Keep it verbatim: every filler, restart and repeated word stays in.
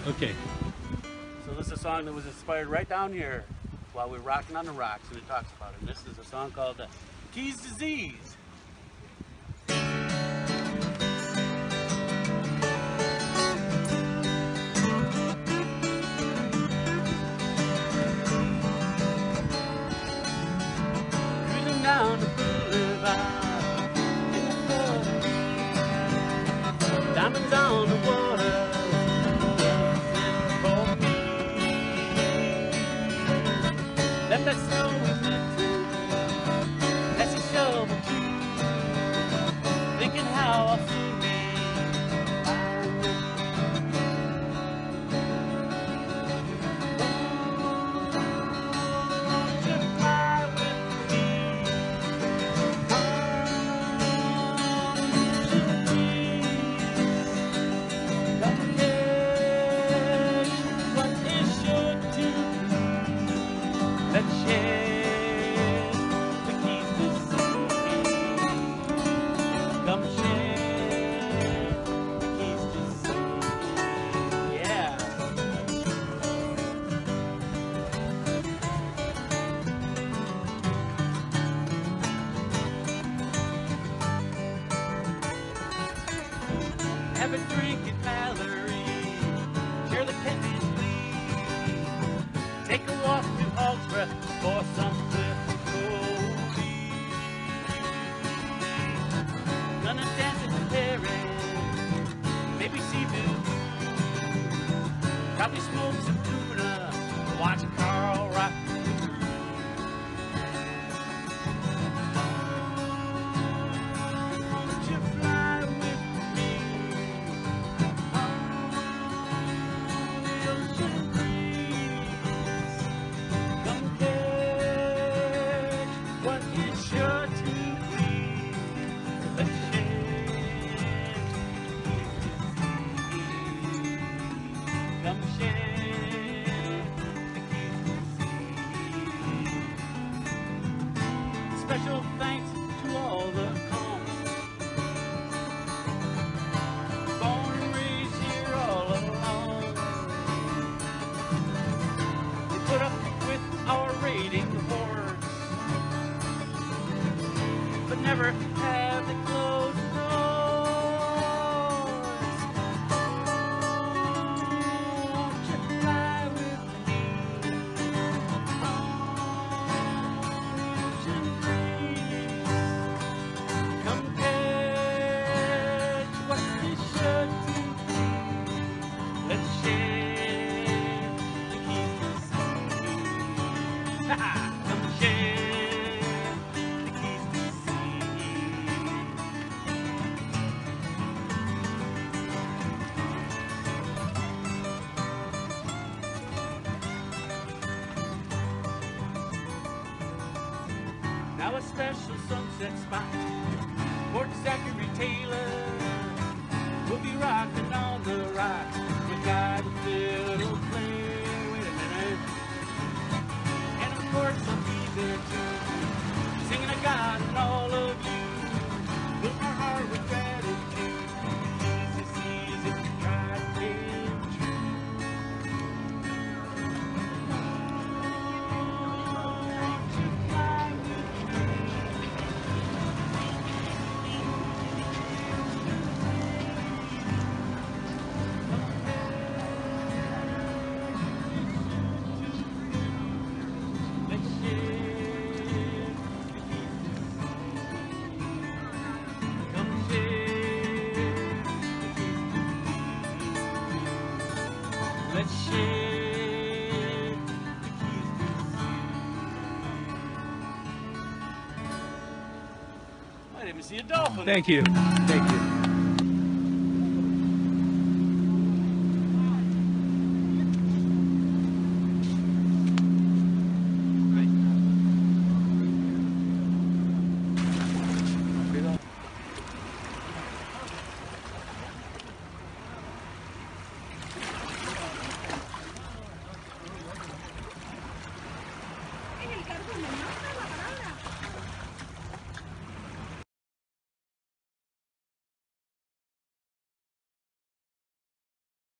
Okay. So this is a song that was inspired right down here while we were rocking on the rocks, and it talks about it. And this is a song called uh, Keys Disease. Cruising down the boulevard in the Florida, diamonds on the water. Let that snow in the tree, that's a shovel too. Thinking how I'll soon be won't you fly with me? Don't catch what is sure to. Let's share the keys to see. Come share the keys to see. Yeah. Have a drink at Mallory. Share the Kennedy's lead. Take a walk to Alsbrook for some difficulty. Gonna dance at the Paris, maybe see Bill. Probably smoke some tuna, watch Carl rock the groove. Won't you fly with me on the ocean breeze? Come catch what is sure to be. Let's share come share the keys to see. Special thanks to all the cons, born and raised here all along. They put up with our raiding hordes, but never have they closed the doors. Won't you fly with me on the ocean breeze? Come catch what is sure to be. Let's share the keys to see. Come share the keys to see. Now a special sunset spot, Fort Zachary Taylor. We'll be rocking on the rocks. We got a fiddle player. Wait a minute. And of course I'll be there too, singing I got and all of you. Fill my heart with gratitude. Easy seas if you try to live true. Won't you fly with me? Let's share the keys to see. Come share the keys to see. Let's share the keys to see. I didn't even see a dolphin. Thank you. Thank you.